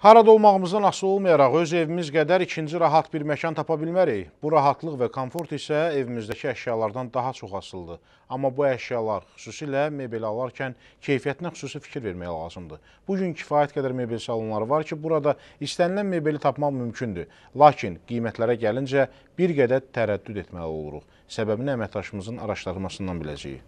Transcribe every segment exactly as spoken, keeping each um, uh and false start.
Harada olmağımızdan asılı olmayaraq öz evimiz qədər ikinci rahat bir məkan tapa bilmərik. Bu rahatlıq və komfort isə evimizdəki əşyalardan daha çox asılıdır. Amma bu əşyalar, xüsusilə mebel alarkən keyfiyyətinə xüsusi fikir vermək lazımdır. Bugün kifayət qədər mebel salonları var ki, burada istənilən mebeli tapmaq mümkündür. Lakin qiymətlərə gəlincə bir qədər tərəddüd etməli oluruq. Səbəbini əməkdaşımızın araşdırmasından biləcəyik.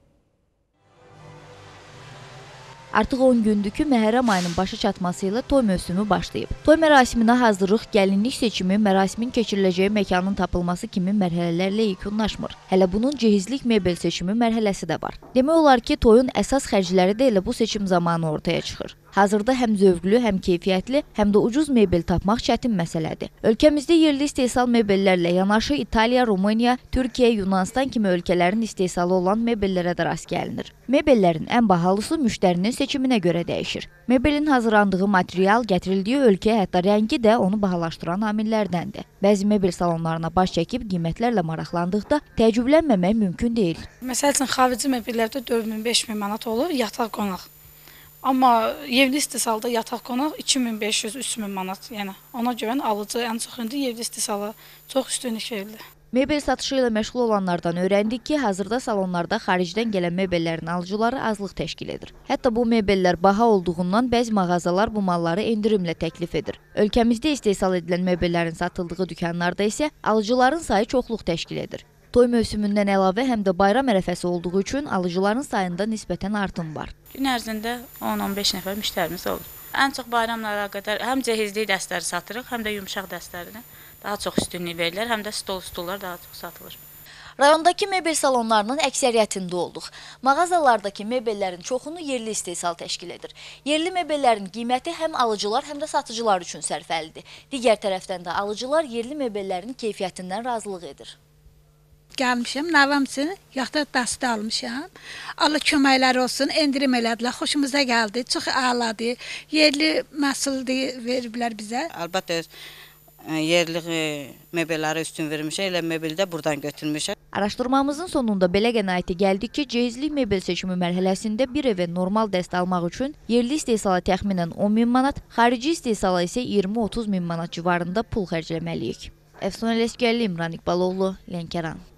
Artıq on gündür ki, Məhərrəm ayının başa çatması ilə toy mövsümü başlayıb. Toy mərasiminə hazırlıq, gəlinlik seçimi, mərasimin keçiriləcəyi məkanın tapılması kimi mərhələlərlə yekunlaşmır. Hələ bunun cehizlik mebel seçimi mərhələsi də var. Demək olar ki, toyun əsas xərcləri də elə bu seçim zamanı ortaya çıxır. Hazırda həm zövqlü, həm keyfiyyətli, həm də ucuz mebel tapmaq çətin məsələdir. Ölkəmizdə yerli istehsal mebellərlə yanaşı İtaliya, Rumıniya, Türkiyə, Yunanistan kimi ölkələrin istehsalı olan mebellərə də rast gəlinir. Mebellərin ən bahalısı müştərinin seçiminə görə dəyişir. Mebelin hazırlandığı material, gətirildiyi ölkə, hətta rəngi də onu bahalaşdıran amillərdəndir. Bəzi mebel salonlarına baş çəkib qiymətlərlə maraqlandıqda təəccüblənməmək mümkün deyil. Məsəl üçün, xarici mebellərdə dörd min beş min manat olur, yataq qonaq. Amma yerli istehsalda yataq qonaq iki min beş yüz üç min manat. Yəni ona görə alıcı ən çox indi yerli istehsala çox üstünlük verilir. Mebel satışı ilə məşğul olanlardan öyrəndik ki, hazırda salonlarda xaricdən gələn mebellərin alıcıları azlıq təşkil edir. Hətta bu mebellər baha olduğundan bəzi mağazalar bu malları endirimlə təklif edir. Ölkəmizdə istehsal edilən mebellərin satıldığı dükanlarda isə alıcıların sayı çoxluq təşkil edir. Toy mövsümündən əlavə həm də bayram ərəfəsi olduğu üçün alıcıların sayında nisbətən artım var. Gün ərzində on on beş nəfər müştərimiz olur. Ən çox bayramlara qədər həm cehizlik dəstləri satırıq, həm də yumşaq dəstlərini daha çox üstünlük verilir, həm də stol stullar daha çox satılır. Rayondakı mebel salonlarının əksəriyyətində olduq. Mağazalardakı mebellərin çoxunu yerli istehsal təşkil edir. Yerli mebellərin qiyməti həm alıcılar, həm də satıcılar üçün sərfəlidir. Digər tərəfdən də alıcılar yerli mebellərin keyfiyyətindən razılıq edir. Gəlmişəm, nəvəm üçün yataq dəstə almışam. Allah köməkləri olsun, endirim elədilər, xoşumuza gəldi, çox əladır, yerli məhsuldur veriblər bizə. Əlbəttə yerli mebelləri üstün vermişək, elə mebeli də buradan götürmüşək. Araşdırmamızın sonunda belə qənaətə gəldik ki, cehizlik mebel seçimi mərhələsində bir evə normal dəstə almaq üçün yerli istehsala təxminən on min manat, xarici istehsala isə iyirmi otuz min manat civarında pul xərcləməliyik. Əfsanə Ləskərli, İmran İqbaloğlu, Lənkəran.